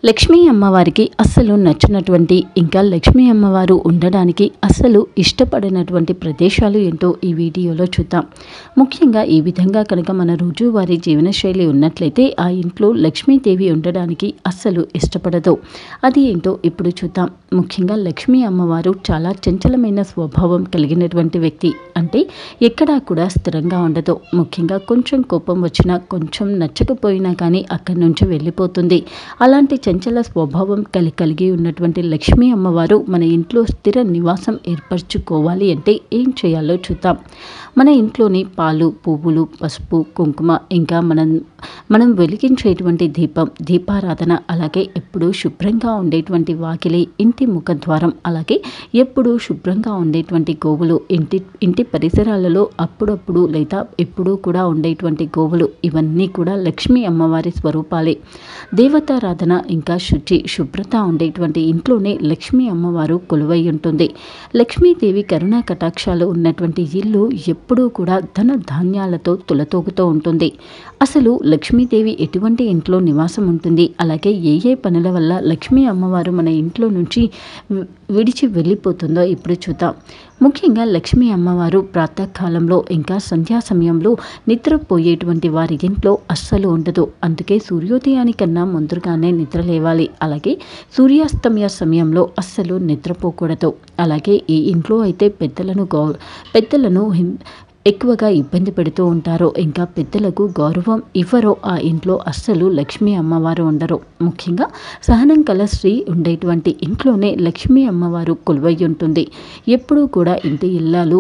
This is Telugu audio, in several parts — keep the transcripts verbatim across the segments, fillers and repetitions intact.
లక్ష్మీ అమ్మవారికి అస్సలు నచ్చినటువంటి ఇంకా లక్ష్మీ అమ్మవారు ఉండడానికి అస్సలు ఇష్టపడినటువంటి ప్రదేశాలు ఏంటో ఈ వీడియోలో చూద్దాం. ముఖ్యంగా ఈ విధంగా కనుక మన రోజువారీ జీవనశైలి ఉన్నట్లయితే ఆ ఇంట్లో లక్ష్మీదేవి ఉండడానికి అస్సలు ఇష్టపడదు. అది ఏంటో ఇప్పుడు చూద్దాం. ముఖ్యంగా లక్ష్మీ అమ్మవారు చాలా చంచలమైన స్వభావం కలిగినటువంటి వ్యక్తి. అంటే ఎక్కడా కూడా స్థిరంగా ఉండదు. ముఖ్యంగా కొంచెం కోపం వచ్చినా కొంచెం నచ్చకపోయినా కానీ అక్కడి నుంచి వెళ్ళిపోతుంది. అలాంటి చంచల స్వభావం కలి కలిగి ఉన్నటువంటి లక్ష్మీ అమ్మవారు మన ఇంట్లో స్థిర నివాసం ఏర్పరచుకోవాలి అంటే ఏం చేయాలో చూద్దాం. మన ఇంట్లోని పాలు, పువ్వులు, పసుపు, కుంకుమ, ఇంకా మనం మనం వెలిగించేటువంటి దీపం, దీపారాధన, అలాగే ఎప్పుడూ శుభ్రంగా ఉండేటువంటి వాకిలి, ఇంటి ముఖద్వారం, అలాగే ఎప్పుడూ శుభ్రంగా ఉండేటువంటి గోవులు, ఇంటి ఇంటి పరిసరాలలో అప్పుడప్పుడు లేదా ఎప్పుడూ కూడా ఉండేటువంటి గోవులు, ఇవన్నీ కూడా లక్ష్మీ అమ్మవారి స్వరూపాలే. దేవతారాధన ఇంకా శుచి, శుభ్రత ఉండేటువంటి ఇంట్లోనే లక్ష్మీ అమ్మవారు కొలువై ఉంటుంది. లక్ష్మీదేవి కరుణా కటాక్షాలు ఉన్నటువంటి ఇల్లు ఎప్పుడూ కూడా ధన ధాన్యాలతో తులతూగుతూ ఉంటుంది. అసలు లక్ష్మీదేవి ఎటువంటి ఇంట్లో నివాసం ఉంటుంది, అలాగే ఏ ఏ పనుల వల్ల లక్ష్మీ అమ్మవారు మన ఇంట్లో నుంచి విడిచి వెళ్ళిపోతుందో ఇప్పుడు చూద్దాం. ముఖ్యంగా లక్ష్మీ అమ్మవారు ప్రాతకాలంలో ఇంకా సంధ్యా సమయంలో నిద్రపోయేటువంటి వారి ఇంట్లో అస్సలు ఉండదు. అందుకే సూర్యోదయానికన్నా ముందుగానే నిద్ర లేవాలి. అలాగే సూర్యాస్తమయ సమయంలో అస్సలు నిద్రపోకూడదు. అలాగే ఈ ఇంట్లో అయితే పెద్దలను గౌ పెద్దలను ఎక్కువగా ఇబ్బంది పెడుతూ ఉంటారో, ఇంకా పెద్దలకు గౌరవం ఇవ్వరో ఆ ఇంట్లో అస్సలు లక్ష్మీ అమ్మవారు ఉండరు. ముఖ్యంగా సహనం కల స్త్రీ ఉండేటువంటి ఇంట్లోనే లక్ష్మీ అమ్మవారు కొలువై ఉంటుంది. ఎప్పుడూ కూడా ఇంటి ఇల్లాలు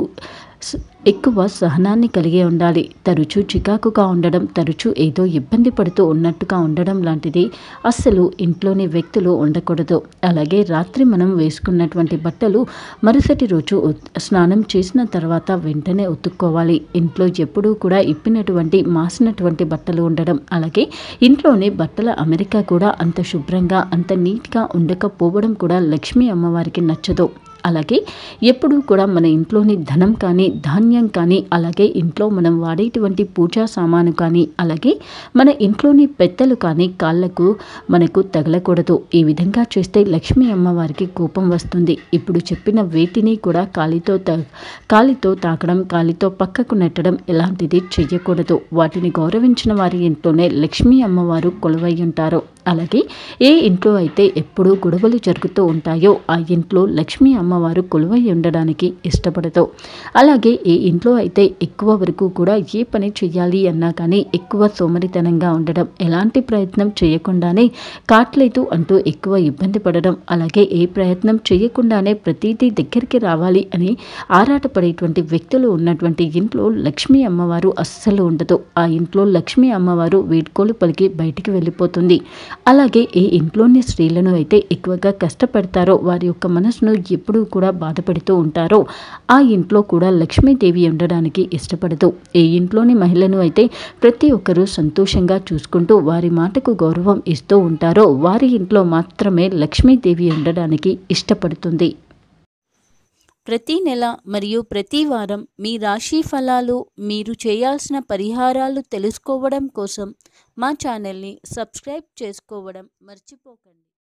ఎక్కువ సహనాన్ని కలిగి ఉండాలి. తరచూ చికాకుగా ఉండడం, తరచూ ఏదో ఇబ్బంది పడుతూ ఉన్నట్టుగా ఉండడం లాంటిది అస్సలు ఇంట్లోని వ్యక్తులు ఉండకూడదు. అలాగే రాత్రి మనం వేసుకున్నటువంటి బట్టలు మరుసటి రోజు స్నానం చేసిన తర్వాత వెంటనే ఉతుక్కోవాలి. ఇంట్లో ఎప్పుడూ కూడా ఇప్పినటువంటి మాసినటువంటి బట్టలు ఉండడం, అలాగే ఇంట్లోని బట్టల అమరిక కూడా అంత శుభ్రంగా అంత నీట్గా ఉండకపోవడం కూడా లక్ష్మీ అమ్మవారికి నచ్చదు. అలాగే ఎప్పుడూ కూడా మన ఇంట్లోని ధనం కానీ, ధాన్యం కానీ, అలాగే ఇంట్లో మనం వాడేటువంటి పూజా సామాను కానీ, అలాగే మన ఇంట్లోని పెద్దలు కానీ కాళ్ళకు మనకు తగలకూడదు. ఈ విధంగా చేస్తే లక్ష్మీ అమ్మవారికి కోపం వస్తుంది. ఇప్పుడు చెప్పిన వేటిని కూడా కాలితో త కాలితో తాకడం, కాలితో పక్కకు నెట్టడం ఇలాంటిది చెయ్యకూడదు. వాటిని గౌరవించిన వారి ఇంట్లోనే లక్ష్మీ అమ్మవారు కొలువై ఉంటారు. అలాగే ఏ ఇంట్లో అయితే ఎప్పుడూ గొడవలు జరుగుతూ ఉంటాయో ఆ ఇంట్లో లక్ష్మీ అమ్మవారు కొలువై ఉండడానికి ఇష్టపడదు. అలాగే ఏ ఇంట్లో అయితే ఎక్కువ వరకు కూడా ఏ పని చెయ్యాలి అన్నా కానీ ఎక్కువ సోమరితనంగా ఉండడం, ఎలాంటి ప్రయత్నం చేయకుండానే కాట్లేదు అంటూ ఎక్కువ ఇబ్బంది పడడం, అలాగే ఏ ప్రయత్నం చేయకుండానే ప్రతిదీ దగ్గరికి రావాలి అని ఆరాటపడేటువంటి వ్యక్తులు ఉన్నటువంటి ఇంట్లో లక్ష్మీ అమ్మవారు అస్సలు ఉండదు. ఆ ఇంట్లో లక్ష్మీ అమ్మవారు వీడ్కోలు పలికి బయటికి వెళ్ళిపోతుంది. అలాగే ఏ ఇంట్లోని స్త్రీలను అయితే ఎక్కువగా కష్టపెడతారో, వారి యొక్క మనసును ఎప్పుడూ కూడా బాధపెడుతూ ఉంటారో ఆ ఇంట్లో కూడా లక్ష్మీదేవి ఉండడానికి ఇష్టపడదు. ఏ ఇంట్లోని మహిళను అయితే ప్రతి ఒక్కరూ సంతోషంగా చూసుకుంటూ వారి మాటకు గౌరవం ఇస్తూ ఉంటారో వారి ఇంట్లో మాత్రమే లక్ష్మీదేవి ఉండడానికి ఇష్టపడుతుంది. ప్రతి నెల మరియు ప్రతి వారం మీ రాశి ఫలాలు, మీరు చేయాల్సిన పరిహారాలు తెలుసుకోవడం కోసం మా ఛానల్ని సబ్స్క్రైబ్ చేసుకోవడం మర్చిపోకండి.